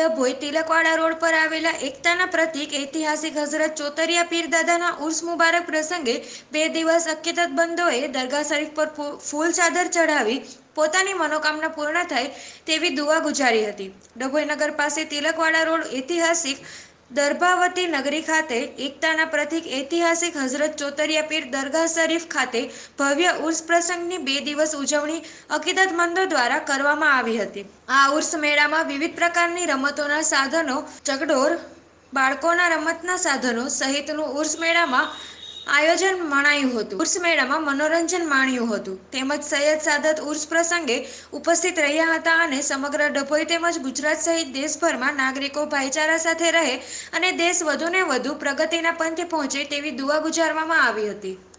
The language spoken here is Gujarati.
ડભોઈ તિલકવાડા રોડ પર આવેલા એકતાના પ્રતીક ઐતિહાસિક હઝરત ચોતરિયા પીર દાદાના ઉર્સ મુબારક પ્રસંગે 2 દિવસ અકીદતમંદોએ દરગાહ શરીફ પર ફૂલ ચાદર ચઢાવી પોતાની મનોકામના પૂર્ણ થાય તેવી દુઆ ગુજારી હતી। ડભોઈ નગર પાસે તિલકવાડા રોડ ઐતિહાસિક દર્ભાવતી નગરી ખાતે એકતાના પ્રતીક ઐતિહાસિક હઝરત ચોતરિયા પીર દરગાહ શરીફ ખાતે ભવ્ય ઉર્સ પ્રસંગની 2 દિવસ ઉજવણી અકીદતમંદો દ્વારા કરવામાં આવી હતી। આ ઉર્સ મેળામાં વિવિધ પ્રકારની રમતોના સાધનો, ચકડોળ, બાળકોના રમતના સાધનો સહિતનું ઉર્સ મેળામાં આયોજન મનાયું હતું। ઉર્સ મેળામાં મનોરંજન માણ્યું હતું તેમજ સૈયદ સાદત ઉર્સ પ્રસંગે ઉપસ્થિત રહ્યા હતા અને સમગ્ર ડભોઈ તેમજ ગુજરાત સહિત દેશભરમાં નાગરિકો ભાઈચારા સાથે રહે અને દેશ વધુને વધુ પ્રગતિના પંથે પહોંચે તેવી દુઆ ગુજારવામાં આવી હતી।